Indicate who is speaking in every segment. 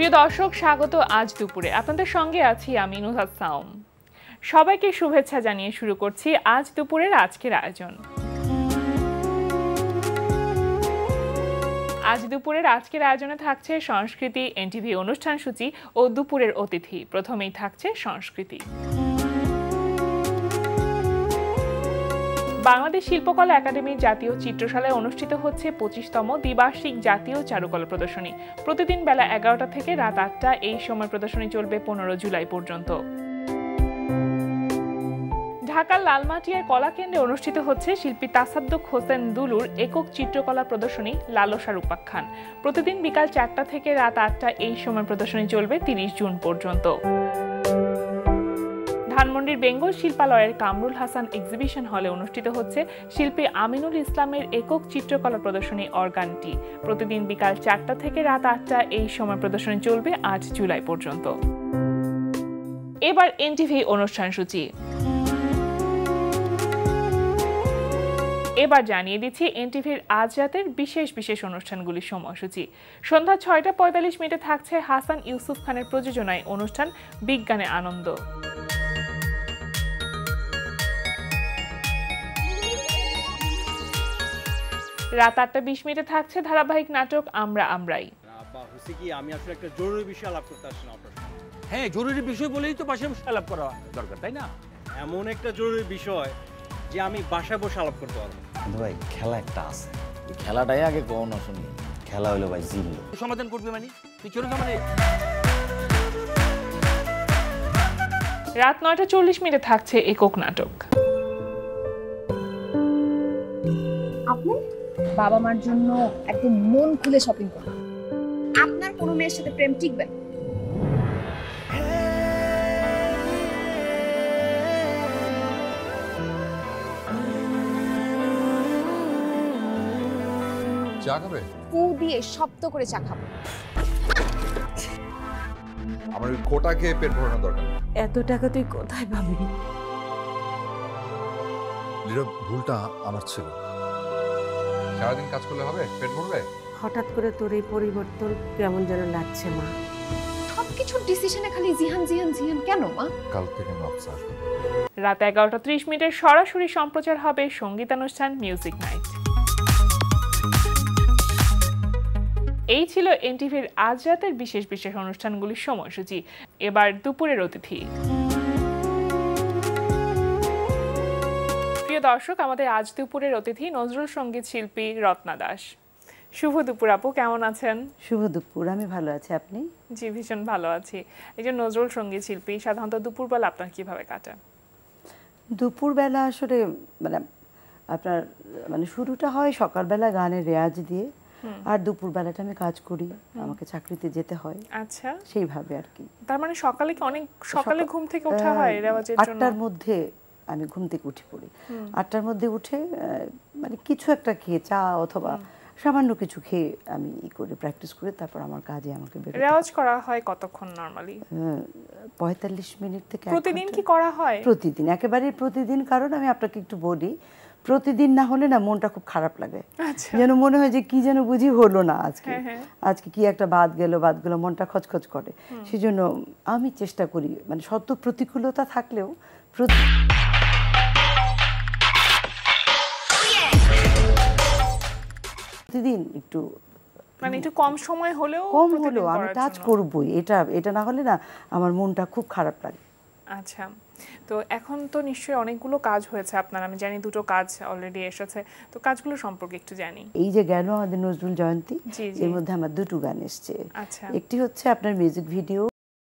Speaker 1: প্রিয় দর্শক, স্বাগত আজ দুপুরে। আপনাদের সঙ্গে আছি আমি নুহাত সাওম। সবাইকে শুভেচ্ছা জানিয়ে শুরু করছি আজ দুপুরের আজকের আয়োজন। আজ দুপুরের আজকের আয়োজনে থাকছে সংস্কৃতি, এনটিভি অনুষ্ঠান সূচি ও দুপুরের অতিথি। প্রথমেই থাকছে সংস্কৃতি। বাংলাদেশ শিল্পকলা একাডেমির জাতীয় চিত্রশালায় অনুষ্ঠিত হচ্ছে 25তম দ্বিবার্ষিক জাতীয় চারুকলা প্রদর্শনী। প্রতিদিন বেলা 11টা থেকে রাত 8টা এই সময় প্রদর্শনী চলবে 15 জুলাই পর্যন্ত। ঢাকার লালমাটিয়ার কলাকেন্দ্রে অনুষ্ঠিত হচ্ছে শিল্পী তাসাদ্দুক হোসেন দুলুর একক চিত্রকলা প্রদর্শনী লালসার উপাখ্যান। প্রতিদিন বিকাল 4টা থেকে রাত 8টা এই সময় প্রদর্শনী চলবে 30 জুন পর্যন্ত। ধানমন্ডির বেঙ্গল শিল্পালয়ের কামরুল হাসান এক্সিবিশন হলে অনুষ্ঠিত হচ্ছে শিল্পী আমিনুল ইসলামের একক চিত্রকলা প্রদর্শনী অর্গানটি। প্রতিদিন বিকাল 4টা থেকে রাত 8টা এই সময় প্রদর্শনী চলবে 8 জুলাই পর্যন্ত। এবার এনটিভি অনুষ্ঠান সূচি। এবার জানিয়ে দিচ্ছি এনটিভির আজ রাতের বিশেষ বিশেষ অনুষ্ঠানগুলির সময়সূচি। সন্ধ্যা 6:45 থাকছে হাসান ইউসুফ খানের প্রযোজনায় অনুষ্ঠান বিজ্ঞানে আনন্দ। রাত 8:20 থাকছে ধারাবাহিক নাটক আমরা আমরাই।
Speaker 2: আমি আসলে একটা জরুরি বিষয় আলাপ করতে আসলাম আপনার সাথে।
Speaker 3: হ্যাঁ, জরুরি বিষয় বলেই তো বাসায় বসে আলাপ করা দরকার, তাই না?
Speaker 2: এমন একটা জরুরি বিষয় যে আমি বাসায় বসে আলাপ করতে পারবো।
Speaker 4: ভাই খেলা একটা আছে,
Speaker 5: খেলাটাই আগে কোন না শুনি।
Speaker 4: খেলা হলো ভাই জিতলো।
Speaker 3: সমাধান করবে মানে তুই চলে মানে।
Speaker 1: রাত 9:40 থাকছে একক নাটক।
Speaker 6: আপনি বাবা মার জন্য একদম মন খুলে শপিং করুন। আপনার কোনো মেয়ের সাথে প্রেম টিকবে না।
Speaker 7: চা খাবে?
Speaker 6: ফু দিয়ে শব্দ করে চা খাবো।
Speaker 7: আমার ওই কোটা খেয়ে পেট ভরানোর দরকার নেই।
Speaker 8: এত টাকা তুই কোথায় পাবি?
Speaker 7: নীরব, ভুলটা আমার ছিল। সারাদিন কাজ করলে হবে? পেট ভরবে?
Speaker 8: হঠাৎ করে তোর এই পরিবর্তন কেমন যেন লাগছে মা।
Speaker 6: সবকিছুর ডিসিশনে খালি জিহান জিহান জিহান কেন মা?
Speaker 7: কাল থেকে আমি অফিসে আসবো।
Speaker 1: রাত 11:30 সরাসরি সম্প্রচার হবে সঙ্গীতানুষ্ঠান মিউজিক নাইট। এই ছিল এনটিভির আজ রাতের বিশেষ বিশেষ অনুষ্ঠানগুলির সময়সূচি। এবার দুপুরের অতিথি। প্রিয় দর্শক, আমাদের আজ দুপুরের অতিথি নজরুল সঙ্গীত শিল্পী রত্না দাস। শুভ দুপুর আপু, কেমন আছেন?
Speaker 8: শুভ দুপুর, আমি ভালো আছি, আপনি?
Speaker 1: জি, ভীষণ ভালো আছি। এই যে নজরুল সঙ্গীত শিল্পী, সাধারণত দুপুরবেলা আপনার কিভাবে কাটে?
Speaker 8: দুপুরবেলা আসলে মানে আপনার মানে শুরুটা হয় সকালবেলা গানের রেয়াজ দিয়ে, আর দুপুরবেলাটা আমি কাজ করি, আমাকে চাকরিতে যেতে হয়।
Speaker 1: আচ্ছা,
Speaker 8: সেইভাবে আর কি।
Speaker 1: তার মানে সকালে কি অনেক সকালে ঘুম থেকে ওঠা হয় রেওয়াজের জন্য?
Speaker 8: 8টার মধ্যে আমি ঘুম থেকে উঠে পড়ি। 8টার মধ্যে উঠে মানে কিছু একটা খেয়ে, চা অথবা সামান্য কিছু খেয়ে আমি করে প্র্যাকটিস করে তারপর আমার কাজে আমাকে বের হতে।
Speaker 1: রেওয়াজ করা হয় কতক্ষণ নরমালি?
Speaker 8: 45 মিনিট থেকে।
Speaker 1: প্রতিদিন কি করা হয়?
Speaker 8: প্রতিদিন, একেবারে প্রতিদিন। কারণ আমি আপনাকে একটু বলি, প্রতিদিন না হলে না মনটা খুব খারাপ লাগে। যেন মনে হয় যে কি যেন বুঝি হলো না আজকে, আজকে কি একটা বাদ গেল মনটা খচখচ করে। সেজন্য আমি চেষ্টা করি মানে শত প্রতিকূলতা থাকলেও প্রতিদিন একটু
Speaker 1: মানে একটু কম সময় হলেও
Speaker 8: আমি কাজ করবই। এটা না হলে না আমার মনটা খুব খারাপ লাগে।
Speaker 1: আচ্ছা, তো এখন তো নিশ্চয়ই অনেকগুলো কাজ হয়েছে আপনার, আমি জানি 2টো কাজ অলরেডি এসেছে, তো কাজগুলো সম্পর্কে একটু জানি।
Speaker 8: এই যে গেল আমাদের নজরুল জয়ন্তী, এর মধ্যে আমার 2টো গান এসছে।
Speaker 1: আচ্ছা,
Speaker 8: একটি হচ্ছে আপনার মিউজিক ভিডিও,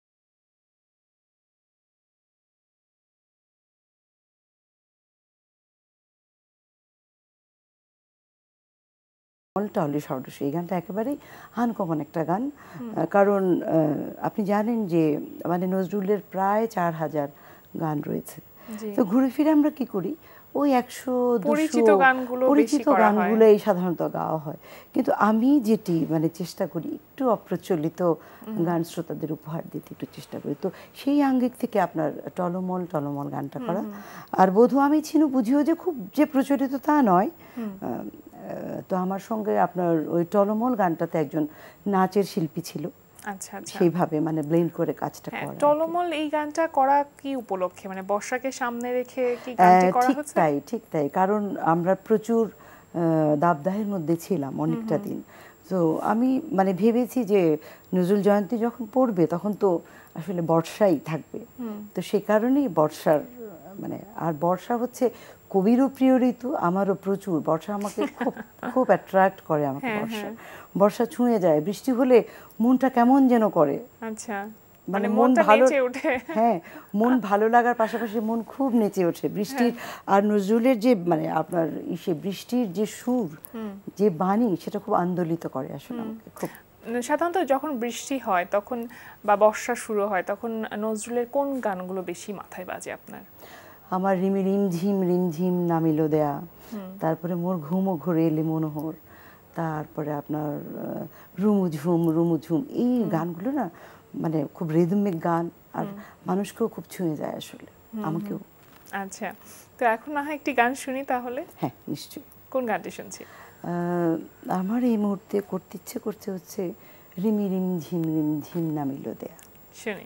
Speaker 8: এই গানটা একেবারেই আনকমন একটা গান। কারণ আপনি জানেন যে মানে নজরুলের প্রায় 4000 গান রয়েছে। তো ঘুরে ফিরে আমরা কি করি, ওই 100-200 পরিচিত গানগুলোই সাধারণত গাওয়া হয়। কিন্তু আমি যেটি মানে চেষ্টা করি একটু অপ্রচলিত গান শ্রোতাদের উপহার দিতে একটু চেষ্টা করি। তো সেই আঙ্গিক থেকে আপনার টলমল টলমল গানটা করা। আর বধূ আমি ছিনু বুঝিও যে খুব যে প্রচলিত তা নয়। তো আমার সঙ্গে আপনার ওই টলমল গানটাতে একজন নাচের শিল্পী ছিল,
Speaker 1: আচ্ছা আচ্ছা।
Speaker 8: সেইভাবে মানে ব্লেন্ড করে কাজটা
Speaker 1: হ্যাঁ,
Speaker 8: করা।
Speaker 1: টলমল এই গানটা করা কি উপলক্ষে, মানে বর্ষাকে সামনে রেখে কি গানটি করা
Speaker 8: ঠিক
Speaker 1: হচ্ছে?
Speaker 8: তাই, ঠিক তাই, কারণ আমরা প্রচুর দাবদাহের মধ্যে ছিলাম অনেকটা দিন। তো আমি মানে ভেবেছি যে নজরুল জয়ন্তী যখন পড়বে তখন তো আসলে বর্ষাই থাকবে, তো সে কারণেই বর্ষার মানে, আর বর্ষা হচ্ছে কবিরও প্রিয় ঋতু, আমারও প্রচুর। বর্ষা আমাকে খুব খুব অ্যাট্রাক্ট করে আমাকে বর্ষা। বর্ষা ছুঁয়ে যায়, বৃষ্টি হলে মনটা কেমন যেন করে।
Speaker 1: আচ্ছা,
Speaker 8: মানে মন
Speaker 1: মনটা
Speaker 8: ভালো,
Speaker 1: নেচে ওঠে।
Speaker 8: হ্যাঁ, মন ভালো লাগার পাশাপাশি মন খুব নেচে ওঠে বৃষ্টির। আর নজরুলের যে মানে আপনার ইসে বৃষ্টির যে সুর, যে বাণী, সেটা খুব আন্দোলিত করে আসলে আমাকে খুব।
Speaker 1: সাধারণত যখন বৃষ্টি হয় তখন বা বর্ষা শুরু হয় তখন নজরুলের কোন গানগুলো বেশি মাথায় বাজে আপনার?
Speaker 8: আমার রিমঝিম নামিলো দেয়া, তারপরে মোর ঘুমো ঘুরে এলে মনোহর, তারপরে আপনার রুমুঝুম, এই গানগুলো না মানে খুব রিদমিক গান, আর মানুষকেও খুব ছুঁয়ে যায় আসলে, আমাকেও।
Speaker 1: আচ্ছা, তো এখন না হয় একটি গান শুনি তাহলে।
Speaker 8: হ্যাঁ, নিশ্চয়ই।
Speaker 1: কোন গানটি শুনছি?
Speaker 8: আমার এই মুহূর্তে করতে ইচ্ছে করছে হচ্ছে রিমঝিম নামিলো দেয়া।
Speaker 1: শুনি।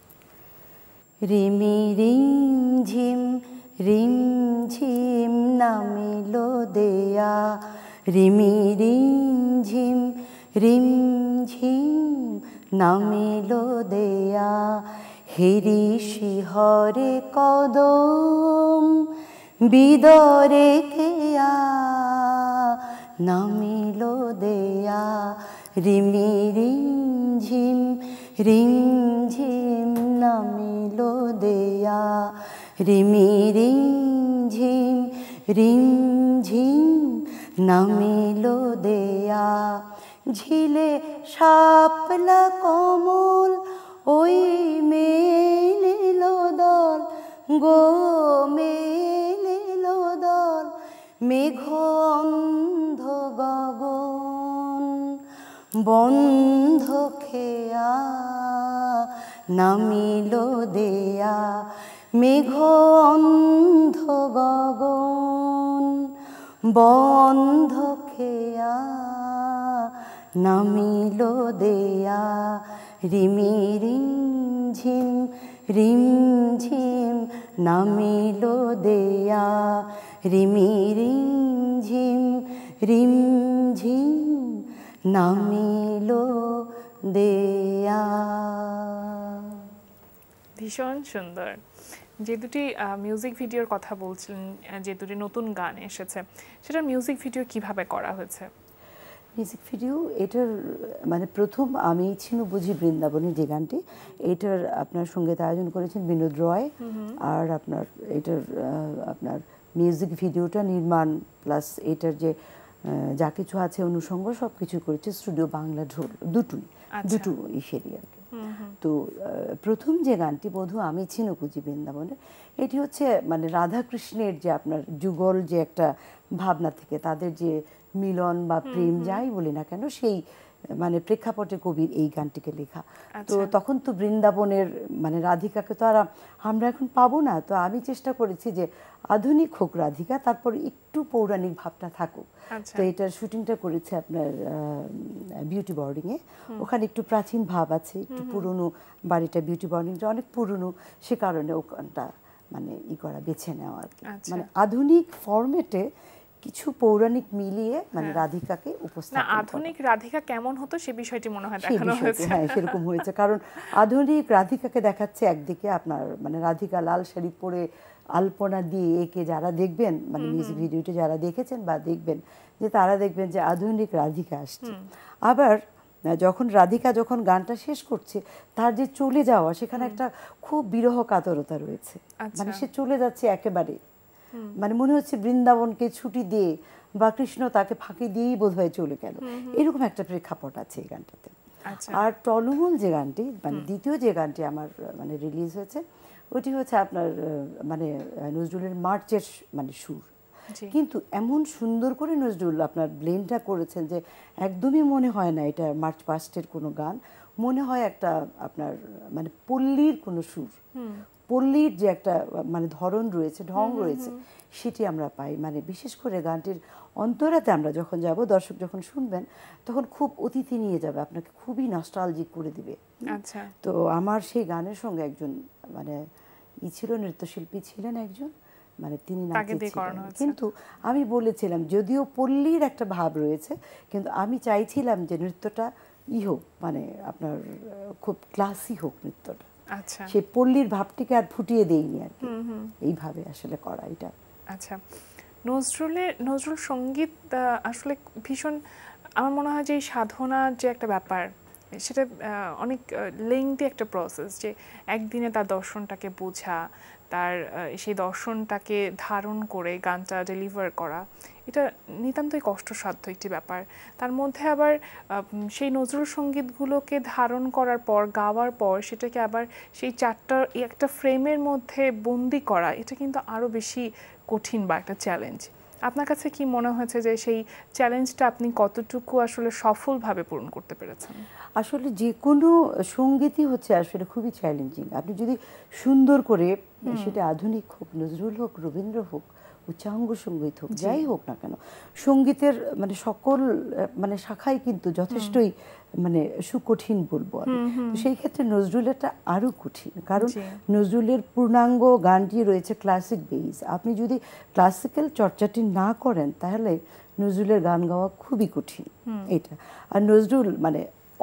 Speaker 8: রিমঝিম নামিলো দেয়া, রিমঝিম নামিলো দেয়া, হেরি শিহরে কদম বিদরে কেয়া, নামিলো দেয়া, রিমঝিম নামিলো দেয়া, রিমঝিম নামিলো দেয়া, ঝিলে শাপলা কমল ওই মেলিলো দল গো, মেলিলো দল, মেঘ অন্ধ গগন বন্ধ খেয়া, নামিলো দেয়া, মেঘ অন্ধ গগন বন্ধ খেয়া, নামিলো দেয়া, রিমঝিম নামিলো দেয়া, রিমঝিম নামিলো দেয়া।
Speaker 1: ভীষণ সুন্দর। যে দুটি মিউজিক ভিডিওর কথা বলছিলেন, যে দুটি নতুন গান এসেছে, সেটা মিউজিক ভিডিও কিভাবে করা হয়েছে?
Speaker 8: মিউজিক ভিডিও এটার মানে প্রথম আমি ছিল বুঝি বৃন্দাবনে যে গানটি, এটার আপনার সঙ্গীত আয়োজন করেছেন বিনোদ রয়, আর আপনার এটার আপনার মিউজিক ভিডিওটা নির্মাণ প্লাস এটার যে যা কিছু আছে অনুষঙ্গ সব কিছু করেছে স্টুডিও বাংলা ঢোল, দুটো ইসেরই আর কি। তো প্রথম যে গানটি বোধহয় আমি ছিল বুঝি বৃন্দাবনে, এটি হচ্ছে মানে রাধা কৃষ্ণের যে আপনার যুগল যে একটা ভাবনা থেকে তাদের যে মিলন বা প্রেম যাই বলি না কেন, সেই মানে প্রেক্ষাপটে কবির এই গানটিকে লেখা। তো তখন তো বৃন্দাবনের মানে রাধিকাকে তো আর আমরা এখন পাবো না, তো আমি চেষ্টা করেছি যে আধুনিক হোক রাধিকা, তারপর একটু পৌরাণিক ভাবটা থাকুক। তো এটার শুটিংটা করেছে আপনার বিউটি বোর্ডিংয়ে, ওখানে একটু প্রাচীন ভাব আছে, একটু পুরনো বাড়িটা, বিউটি বোর্ডিংটা অনেক পুরনো, সে কারণে ওখানটা মানে করা বেছে নেওয়া আর কি, মানে আধুনিক ফরম্যাটে কিছু পৌরাণিক মিলিয়ে মানে রাধিকাকে উপস্থাপন।
Speaker 1: আধুনিক রাধিকা কেমন হতো সে বিষয়টি মনে হয় দেখানো হয়েছে।
Speaker 8: হ্যাঁ, সেরকম হয়েছে, কারণ আধুনিক রাধিকাকে দেখাচ্ছে একদিকে আপনার মানে রাধিকা লাল শাড়ি পরে আলপনা দিয়ে একে যারা দেখবেন মানে মিউজিক ভিডিওটি যারা দেখেছেন বা দেখবেন, যে তারা দেখবেন যে আধুনিক রাধিকা আসছে। আবার যখন রাধিকা যখন গানটা শেষ করছে, তার যে চলে যাওয়া, সেখানে একটা খুব বিরহ কাতরতা রয়েছে, মানে সে চলে যাচ্ছে একেবারে, মানে মনে হচ্ছে বৃন্দাবনকে ছুটি দিয়ে বা কৃষ্ণ তাকে ফাঁকি দিয়েই বোধহয় চলে গেল, এরকম একটা প্রেক্ষাপট আছে এই গানটাতে। আর টলমল যে গানটি মানে দ্বিতীয় যে গানটি আমার মানে রিলিজ হয়েছে, ওটি হচ্ছে আপনার মানে নজরুলের মার্চের মানে সুর, কিন্তু এমন সুন্দর করে নজরুল আপনার ব্লেন্ডটা করেছেন যে একদমই মনে হয় না এটা মার্চ পাস্টের কোনো গান। মনে হয় একটা আপনার মানে পল্লীর কোনো সুর, পল্লীর যে একটা মানে ধরন রয়েছে, ঢং রয়েছে, সেটি আমরা পাই। মানে বিশেষ করে গানটির অন্তরাতে আমরা যখন যাব, দর্শক যখন শুনবেন তখন খুব অতিথি নিয়ে যাবে, আপনাকে খুবই নস্টালজিক করে দিবে।
Speaker 1: আচ্ছা,
Speaker 8: তো আমার সেই গানের সঙ্গে একজন মানে ছিল, নৃত্যশিল্পী ছিলেন একজন, মানে তিনি
Speaker 1: তাকে দিয়ে করানো
Speaker 8: নাচিয়েছিলেন।
Speaker 1: হয়েছে।
Speaker 8: কিন্তু আমি বলেছিলাম যদিও পল্লীর একটা ভাব রয়েছে, কিন্তু আমি চাইছিলাম যে নৃত্যটা হোক, মানে আপনার খুব ক্লাসি হোক নৃত্যটা,
Speaker 1: আচ্ছা,
Speaker 8: সেই পল্লীর ভাবটিকে আর ফুটিয়ে দেইনি আর কি, এইভাবে আসলে করা এটা।
Speaker 1: আচ্ছা। নজরুল সঙ্গীত আসলে ভীষণ, আমার মনে হয় যে এই সাধনার যে একটা ব্যাপার, সেটা অনেক লেংথি একটা প্রসেস, যে একদিনে তার দর্শনটাকে বোঝা, তার সেই দর্শনটাকে ধারণ করে গানটা ডেলিভার করা, এটা নিতান্তই কষ্টসাধ্য একটি ব্যাপার। তার মধ্যে আবার সেই নজরুল সঙ্গীতগুলোকে ধারণ করার পর, গাওয়ার পর, সেটাকে আবার সেই একটা ফ্রেমের মধ্যে বন্দি করা, এটা কিন্তু আরও বেশি কঠিন বা একটা চ্যালেঞ্জ। আপনার কাছে কি মনে হয়েছে যে সেই চ্যালেঞ্জটা আপনি কতটুকু আসলে সফলভাবে পূরণ করতে পেরেছেন?
Speaker 8: আসলে যে কোনো সঙ্গীতই হচ্ছে আসলে খুবই চ্যালেঞ্জিং। আপনি যদি সুন্দর করে, সেটা আধুনিক হোক, নজরুল হোক, রবীন্দ্র হোক, উচ্চাঙ্গ সঙ্গীত হোক, যাই হোক না কেন, সঙ্গীতের মানে সকল মানে শাখাই কিন্তু যথেষ্টই মানে সুকঠিন বলবো আমি। তো সেই ক্ষেত্রে নজরুলেরটা আরও কঠিন, কারণ নজরুলের পূর্ণাঙ্গ গানটি রয়েছে ক্লাসিক বেস। আপনি যদি ক্লাসিক্যাল চর্চাটি না করেন তাহলে নজরুলের গান গাওয়া খুবই কঠিন এটা। আর নজরুল মানে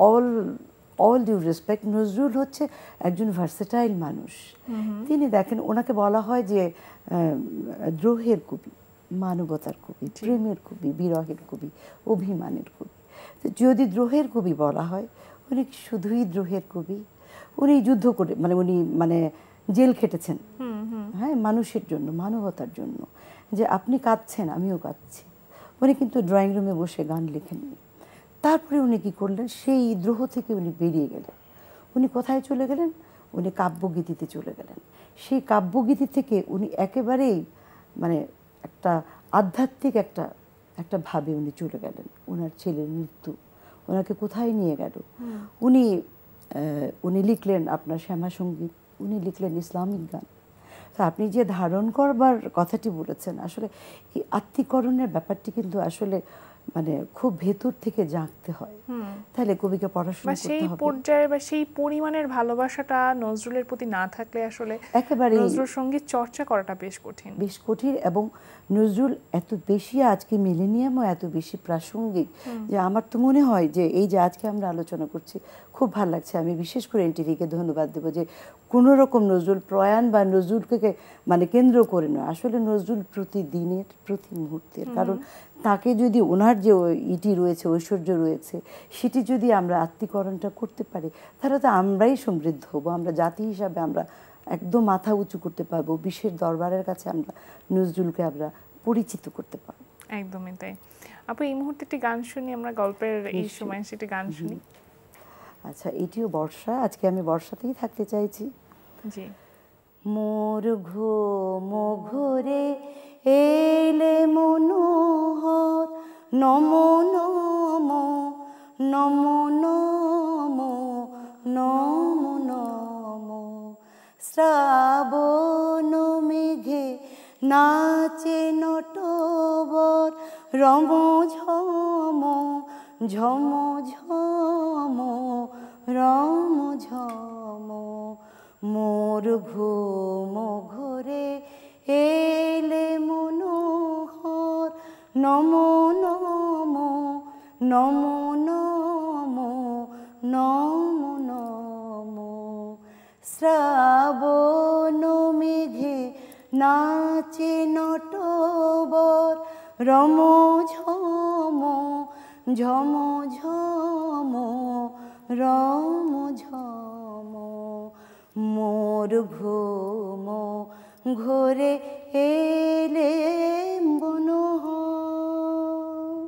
Speaker 8: অল ডিউ রেসপেক্ট, নজরুল হচ্ছে একজন ভার্সেটাইল মানুষ। তিনি দেখেন, ওনাকে বলা হয় যে দ্রোহের কবি, মানবতার কবি, প্রেমের কবি, বিরহের কবি, অভিমানের কবি। তো যদি দ্রোহের কবি বলা হয়, উনি শুধুই দ্রোহের কবি? উনি যুদ্ধ করে মানে উনি মানে জেল খেটেছেন, হ্যাঁ, মানুষের জন্য, মানবতার জন্য, যে আপনি কাঁদছেন আমিও কাঁদছি। উনি কিন্তু ড্রয়িং রুমে বসে গান লেখেননি। তারপরে উনি কী করলেন, সেই দ্রোহ থেকে উনি বেরিয়ে গেলেন। উনি কোথায় চলে গেলেন? উনি কাব্যগীতিতে চলে গেলেন। সেই কাব্যগীতি থেকে উনি একেবারেই মানে একটা আধ্যাত্মিক একটা ভাবে উনি চলে গেলেন। ওনার ছেলের মৃত্যু ওনাকে কোথায় নিয়ে গেল। উনি লিখলেন আপনার শ্যামাসঙ্গীত, উনি লিখলেন ইসলামিক গান। তো আপনি যে ধারণ করবার কথাটি বলেছেন, আসলে এই আত্মীকরণের ব্যাপারটি কিন্তু আসলে মানে খুব ভেতর থেকে জাগতে হয়, তাহলে কবিকে পড়াশোনা করতে
Speaker 1: সেই
Speaker 8: হবে।
Speaker 1: পর্যায়ে বা সেই পরিমাণের ভালোবাসাটা নজরুলের প্রতি না থাকলে আসলে
Speaker 8: একেবারে
Speaker 1: নজরুল সঙ্গীত চর্চা করাটা বেশ কঠিন।
Speaker 8: এবং নজরুল এত বেশি আজকে মিলেনিয়ামও এত বেশি প্রাসঙ্গিক যে আমার তো মনে হয় যে এই যে আজকে আমরা আলোচনা করছি, খুব ভালো লাগছে। আমি বিশেষ করে এনটিভিকে ধন্যবাদ দেবো যে কোনো রকম নজরুল প্রয়াণ বা নজরুলকে মানে কেন্দ্র করে নয়, আসলে নজরুল প্রতিদিনের, প্রতি মুহূর্তের। কারণ তাকে যদি ওনার যে ইটি রয়েছে, ঐশ্বর্য রয়েছে, সেটি যদি আমরা আত্মীকরণটা করতে পারি, তাহলে তো আমরাই সমৃদ্ধ হব। আমরা জাতি হিসাবে আমরা একদম মাথা উঁচু করতে পারবো, বিশ্বের দরবারের কাছে আমরা নজরুলকে আমরা পরিচিত করতে পারবো।
Speaker 1: একদমই তাই। আপু, এই মুহূর্তে একটি গান শুনি আমরা, গল্পের এই সময় সেটি গান শুনি।
Speaker 8: আচ্ছা, এটিও বর্ষা, আজকে আমি বর্ষাতেই থাকতে চাইছি।
Speaker 1: জি।
Speaker 8: মোর ঘোরে এলে মনোহর, নমো নমো নমো নমো নমো নমো। শ্রাবণ মেঘে নাচে নটবর, রম ঝম ঝম ঝম রম ঝম। মোর ঘোরে এলে মনোহর, নমো নমো নমো নমো নমো নমো। শ্রাবণ মেঘে নাচে নটবর, রম ঝম ঝম ঝম রম ঝম। মোর ঘোরে এলে মনোহর।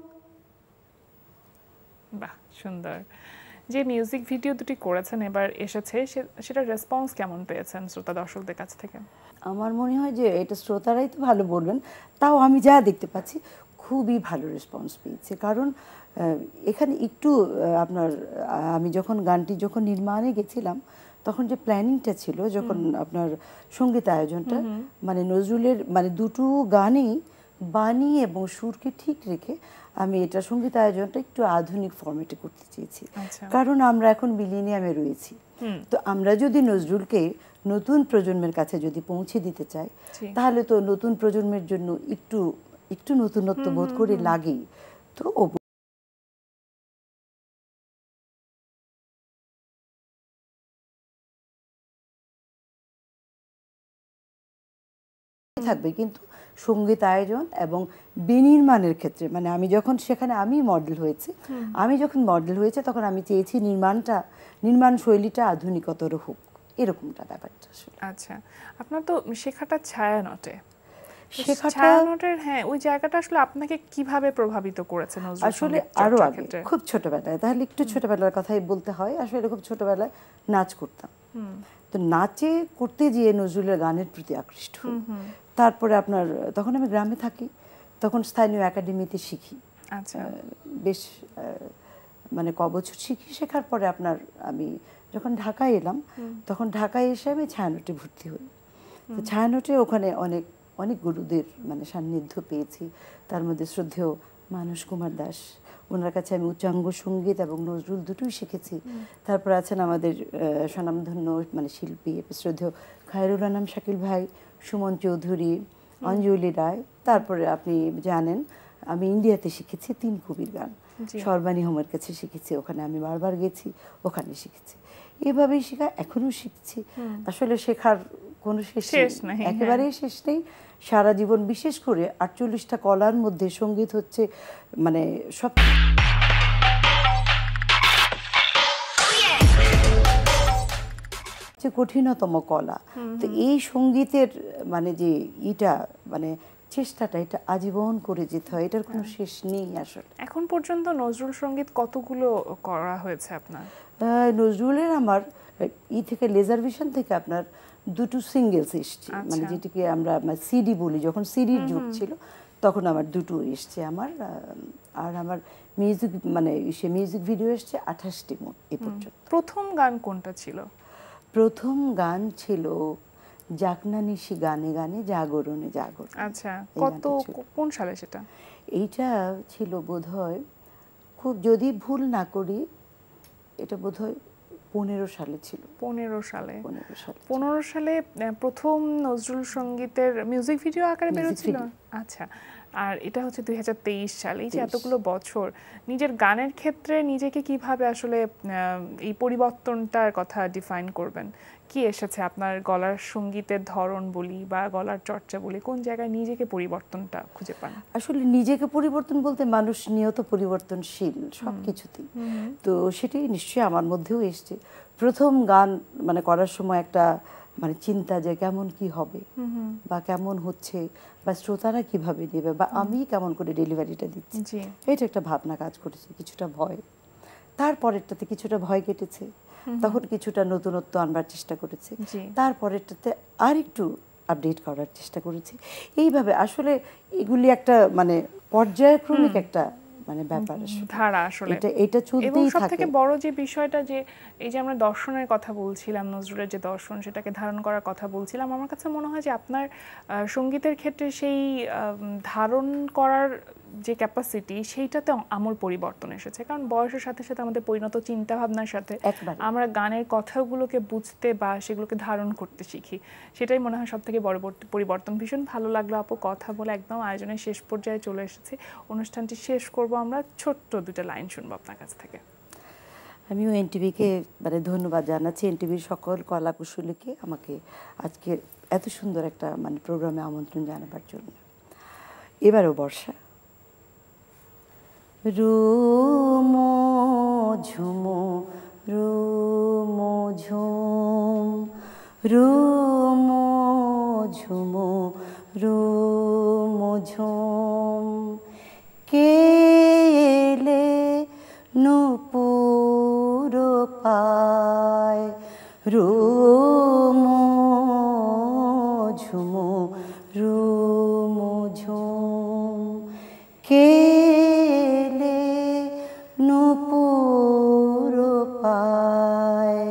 Speaker 1: বাহ, সুন্দর। যে মিউজিক ভিডিও দুটি করেছেন এবার এসেছে, সেটার রেসপন্স কেমন পেয়েছেন শ্রোতা দর্শকদের কাছ থেকে?
Speaker 8: আমার মনে হয় যে এটা শ্রোতারাই তো ভালো বলবেন, তাও আমি যা দেখতে পাচ্ছি খুবই ভালো রেসপন্স পেয়েছে, কারণ এখানে একটু আপনার আমি যখন গানটি যখন নির্মাণে গেছিলাম তখন যে প্ল্যানিংটা ছিল, যখন আপনার সঙ্গীত আয়োজনটা মানে নজরুলের মানে দুটো গানই বাণী এবং সুরকে ঠিক রেখে আমি এটা সঙ্গীত আয়োজনটা একটু আধুনিক ফরম্যাটে করতে চেয়েছি। কারণ আমরা এখন মিলেনিয়ামে রয়েছি, তো আমরা যদি নজরুলকে নতুন প্রজন্মের কাছে যদি পৌঁছে দিতে চাই তাহলে তো নতুন প্রজন্মের জন্য একটু একটু নতুনত্ব বোধ করে লাগেই। তো থাকবে, কিন্তু সঙ্গীত আয়োজন এবং বিনির্মাণের ক্ষেত্রে মানে আমি যখন সেখানে আমি মডেল হয়েছে তখন আমি চেয়েছি নির্মাণ শৈলীটা আধুনিকতর হোক, এরকমটা ব্যাপারটা আসলে।
Speaker 1: আচ্ছা, আপনার তো শেখাটা ছায়ানটে, ছায়ানটের হ্যাঁ ওই জায়গাটা আসলে আপনাকে কিভাবে প্রভাবিত করেছে নজরুল
Speaker 8: আসলে আরো আগে খুব ছোটবেলায়, তাহলে একটু ছোটবেলার কথাই বলতে হয়, আসলে খুব ছোটবেলায় নাচ করতাম। তো নাচে করতে গিয়ে নজরুলের গানের প্রতি আকৃষ্ট হই। তারপরে আপনার তখন আমি গ্রামে থাকি, তখন স্থানীয় একাডেমিতে শিখি।
Speaker 1: আচ্ছা,
Speaker 8: বেশ মানে কবছর শিখি, শেখার পরে আপনার আমি যখন ঢাকায় এলাম তখন ঢাকায় এসে আমি ছায়ানটে ভর্তি হই। তো ছায়ানটে ওখানে অনেক অনেক গুরুদের মানে সান্নিধ্য পেয়েছি, তার মধ্যে শ্রদ্ধেয় মানস কুমার দাস, ওনার কাছে আমি উচ্চাঙ্গ সঙ্গীত এবং নজরুল দুটোই শিখেছি। তারপর আছেন আমাদের স্বনামধন্য মানে শিল্পী শ্রদ্ধেয় খায়রুল আনাম শাকিল ভাই, সুমন চৌধুরী, অঞ্জলি রায়। তারপরে আপনি জানেন আমি ইন্ডিয়াতে শিখেছি 3 কবির গান, সর্বাণী হোমের কাছে শিখেছি, ওখানে আমি বারবার গেছি, ওখানে শিখেছি। এভাবেই শেখা, এখনো শিখছি। আসলে শেখার কোনো শেষ নেই, একেবারেই শেষ নেই। সারা জীবন, বিশেষ করে 48টা কলার মধ্যে সঙ্গীত হচ্ছে মানে সব কঠিনতম কলা। তো এই সঙ্গীতের মানে যে মানে চেষ্টাটা এটা আজীবন করে যেতে হয়, এটার কোনো শেষ নেই আসলে।
Speaker 1: এখন পর্যন্ত নজরুল সঙ্গীত কতগুলো করা হয়েছে আপনার?
Speaker 8: নজরুলের আমার থেকে লেজার ভিশন থেকে আপনার 2টো সিঙ্গেলস এসছে, মানে যেটিকে আমরা সিডি বলি, যখন সিডির যুগ ছিল তখন আমার 2টো এসছে আমার। আর আমার মিউজিক মানে মিউজিক ভিডিও এসছে 28টি মোট এ পর্যন্ত।
Speaker 1: প্রথম গান কোনটা ছিল?
Speaker 8: প্রথম গান ছিল জাগনা নিশি গানে গানে জাগরণে জাগরণ।
Speaker 1: আচ্ছা, কোন সালে সেটা?
Speaker 8: এইটা ছিল বোধহয়, খুব যদি ভুল না করি, এটা বোধহয় 15 সালে ছিল।
Speaker 1: 15 সালে প্রথম নজরুল সঙ্গীতের মিউজিক ভিডিও আকারে বেরোচ্ছিল। আচ্ছা, আর এটা হচ্ছে 2023 সালে। যে এতগুলো বছর নিজের গানের ক্ষেত্রে নিজেকে কিভাবে আসলে এই পরিবর্তনটার কথা ডিফাইন করবেন? কি এসেছে আপনার গলার সঙ্গীতের ধরন বলি বা গলার চর্চা বলি, কোন জায়গায় নিজেকে পরিবর্তনটা খুঁজে পান?
Speaker 8: আসলে নিজেকে পরিবর্তন বলতে মানুষ নিয়ত পরিবর্তনশীল সব কিছুতেই, তো সেটাই নিশ্চয়ই আমার মধ্যেও এসছে। প্রথম গান মানে করার সময় একটা মানে চিন্তা যে কেমন কি হবে বা কেমন হচ্ছে বা শ্রোতারা কিভাবে নেবে বা আমি কেমন করে ডেলিভারিটা দিচ্ছি, এটা একটা ভাবনা কাজ করেছে, কিছুটা ভয়। তারপরেরটাতে কিছুটা ভয় কেটেছে, তখন কিছুটা নতুনত্ব আনবার চেষ্টা করেছি, তারপরেরটাতে আর একটু আপডেট করার চেষ্টা করেছি। এইভাবে আসলে এগুলি একটা মানে পর্যায়ক্রমিক একটা মানে ব্যাপার,
Speaker 1: ধারা আসলে
Speaker 8: এটা চলতেই থাকে।
Speaker 1: এবং সবথেকে বড় যে বিষয়টা, যে এই যে আমরা দর্শনের কথা বলছিলাম, নজরুলের যে দর্শন সেটাকে ধারণ করার কথা বলছিলাম, আমার কাছে মনে হয় যে আপনার সঙ্গীতের ক্ষেত্রে সেই ধারণ করার যে ক্যাপাসিটি, সেইটাতে আমূল পরিবর্তন এসেছে। কারণ বয়সের সাথে সাথে আমাদের পরিণত চিন্তা ভাবনার সাথে আমরা গানের কথাগুলোকে বুঝতে বা সেগুলোকে ধারণ করতে শিখি, সেটাই মনে হয় সবথেকে বড় পরিবর্তন। ভীষণ ভালো লাগলো আপু কথা বলে, একদম আয়োজনের শেষ পর্যায়ে চলে এসেছি। অনুষ্ঠানটি শেষ করব আমরা, ছোট্ট 2টা লাইন শুনবো আপনার কাছ থেকে।
Speaker 8: আমিও এনটিভিকে মানে ধন্যবাদ জানাচ্ছি, এনটিভির সকল কলা কুশলীকে আমাকে আজকে এত সুন্দর একটা মানে প্রোগ্রামে আমন্ত্রণ জানাবার জন্য। এবারও বর্ষা। রুমো ঝুমো রুমো ঝুম রুমো ঝুমো রুমো ঝুম কেলে নূপুর পায় রুমো ঝুমো রুমো ঝুম কেলে নূপুর পায়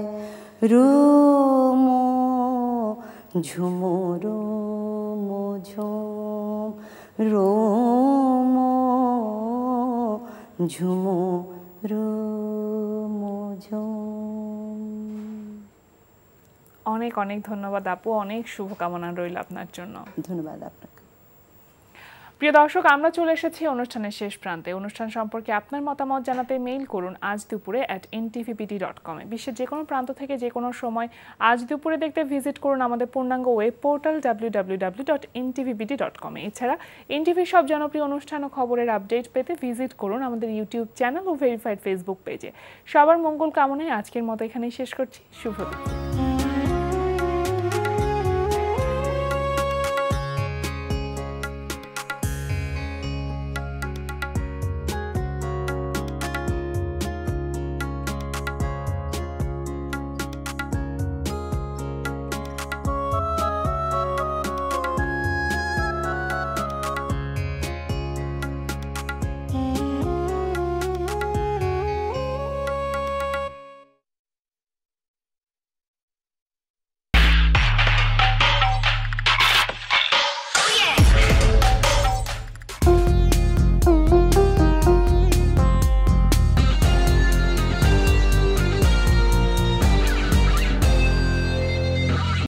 Speaker 8: রুমো ঝুমুর ঝুম রোমো ঝুমুর ঝুম।
Speaker 1: অনেক অনেক ধন্যবাদ আপু, অনেক শুভকামনা রইল আপনার জন্য।
Speaker 8: ধন্যবাদ আপনাকে।
Speaker 1: প্রিয় দর্শক, আমরা চলে এসেছি অনুষ্ঠানের শেষ প্রান্তে। অনুষ্ঠান সম্পর্কে আপনার মতামত জানাতে মেইল করুন আজ দুপুরে @ntvpt.com এ। বিশ্বের যে কোনো প্রান্ত থেকে যে কোনো সময় আজ দুপুরে দেখতে ভিজিট করুন আমাদের পূর্ণাঙ্গ ওয়েব পোর্টাল www.ntvpt.com এ। এছাড়া এনটিভির সব জনপ্রিয় অনুষ্ঠান ও খবরের আপডেট পেতে ভিজিট করুন আমাদের ইউটিউব চ্যানেল ও ভেরিফাইড ফেসবুক পেজে। সবার মঙ্গল কামনায় আজকের মতো এখানেই শেষ করছি। শুভ দুপুর।